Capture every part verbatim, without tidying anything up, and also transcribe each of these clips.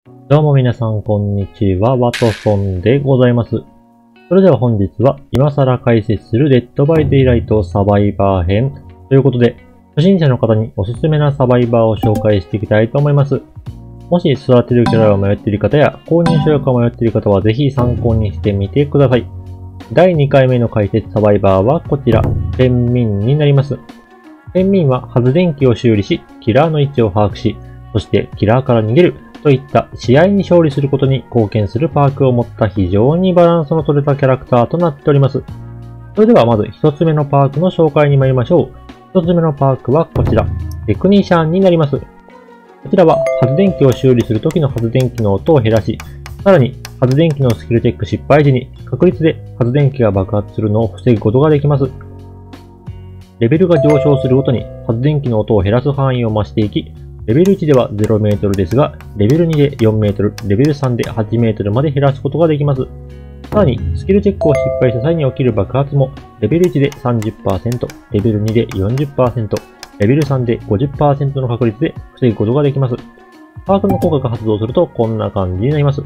どうも皆さん、こんにちは。ワトソンでございます。それでは本日は、今更解説するデッドバイデイライトサバイバー編ということで、初心者の方におすすめなサバイバーを紹介していきたいと思います。もし育てるキャラを迷っている方や、購入しようか迷っている方は、ぜひ参考にしてみてください。だいにかいめの解説サバイバーはこちら、天民になります。天民は発電機を修理し、キラーの位置を把握し、そしてキラーから逃げるといった試合に勝利することに貢献するパークを持った非常にバランスの取れたキャラクターとなっております。それではまず一つ目のパークの紹介に参りましょう。一つ目のパークはこちら、テクニシャンになります。こちらは発電機を修理するときの発電機の音を減らし、さらに発電機のスキルチェック失敗時に確率で発電機が爆発するのを防ぐことができます。レベルが上昇するごとに発電機の音を減らす範囲を増していき、レベルいちではゼロメートルですが、レベルにでよんメートル、レベルさんではちメートルまで減らすことができます。さらに、スキルチェックを失敗した際に起きる爆発も、レベルいちで さんじゅっパーセント、レベルにで よんじゅっパーセント、レベルさんで ごじゅっパーセント の確率で防ぐことができます。パークの効果が発動するとこんな感じになります。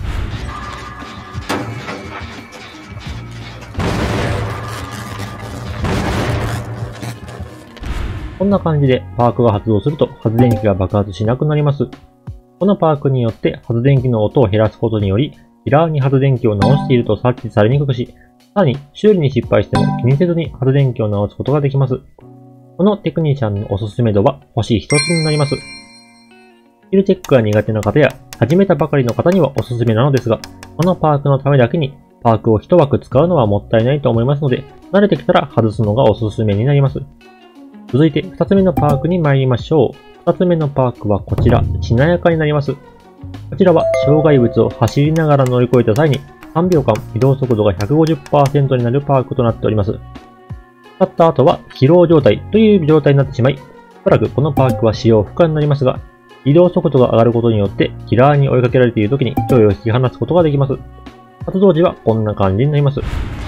こんな感じでパークが発動すると発電機が爆発しなくなります。このパークによって発電機の音を減らすことにより、キラーに発電機を直していると察知されにくくし、さらに修理に失敗しても気にせずに発電機を直すことができます。このテクニシャンのおすすめ度は星ひとつになります。スキルチェックが苦手な方や始めたばかりの方にはおすすめなのですが、このパークのためだけにパークを一枠使うのはもったいないと思いますので、慣れてきたら外すのがおすすめになります。続いて二つ目のパークに参りましょう。二つ目のパークはこちら、しなやかになります。こちらは障害物を走りながら乗り越えた際にさんびょうかん移動速度が ひゃくごじゅっパーセント になるパークとなっております。使った後は疲労状態という状態になってしまい、おそらくこのパークは使用不可になりますが、移動速度が上がることによってキラーに追いかけられている時に勢いを引き離すことができます。発動時はこんな感じになります。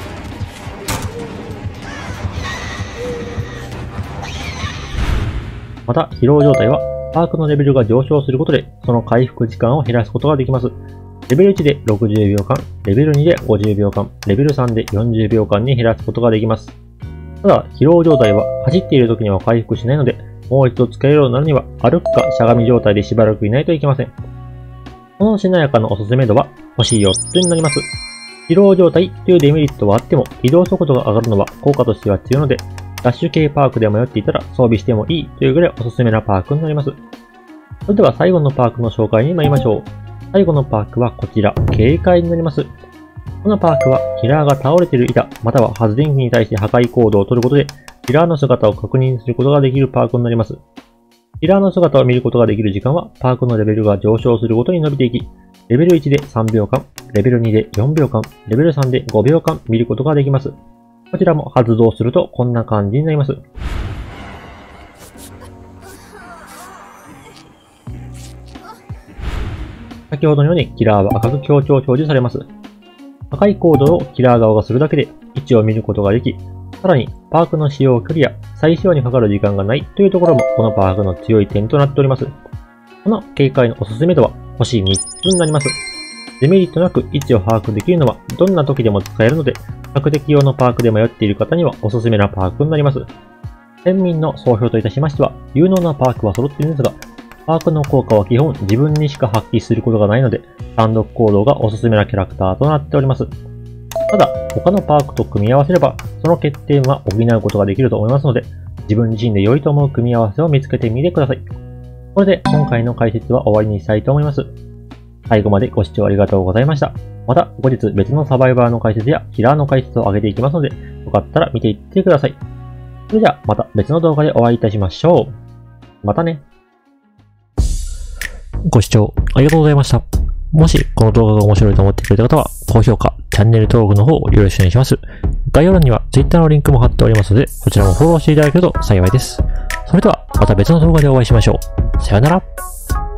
また、疲労状態は、パークのレベルが上昇することで、その回復時間を減らすことができます。レベルいちでろくじゅうびょうかん、レベルにでごじゅうびょうかん、レベルさんでよんじゅうびょうかんに減らすことができます。ただ、疲労状態は走っている時には回復しないので、もう一度使えるようになるには、歩くかしゃがみ状態でしばらくいないといけません。このしなやかのおすすめ度は、星よっつになります。疲労状態というデメリットはあっても、移動速度が上がるのは効果としては強いので、ダッシュ系パークで迷っていたら装備してもいいというぐらいおすすめなパークになります。それでは最後のパークの紹介に参りましょう。最後のパークはこちら、警戒になります。このパークはキラーが倒れている板、または発電機に対して破壊行動を取ることで、キラーの姿を確認することができるパークになります。キラーの姿を見ることができる時間は、パークのレベルが上昇するごとに伸びていき、レベルいちでさんびょうかん、レベルにでよんびょうかん、レベルさんでごびょうかん見ることができます。こちらも発動するとこんな感じになります。先ほどのようにキラーは赤く強調表示されます。破壊行動をキラー側がするだけで位置を見ることができ、さらにパークの使用距離や再使用にかかる時間がないというところもこのパークの強い点となっております。この警戒のおすすめ度は星みっつになります。デメリットなく位置を把握できるのはどんな時でも使えるので、比較的用のパークで迷っている方にはおすすめなパークになります。県民の総評といたしましては、有能なパークは揃っているんですが、パークの効果は基本自分にしか発揮することがないので、単独行動がおすすめなキャラクターとなっております。ただ、他のパークと組み合わせれば、その欠点は補うことができると思いますので、自分自身で良いと思う組み合わせを見つけてみてください。これで今回の解説は終わりにしたいと思います。最後までご視聴ありがとうございました。また後日別のサバイバーの解説やキラーの解説を上げていきますので、よかったら見ていってください。それではまた別の動画でお会いいたしましょう。またね。ご視聴ありがとうございました。もしこの動画が面白いと思ってくれた方は、高評価、チャンネル登録の方をよろしくお願いします。概要欄には Twitter のリンクも貼っておりますので、そちらもフォローしていただけると幸いです。それではまた別の動画でお会いしましょう。さよなら。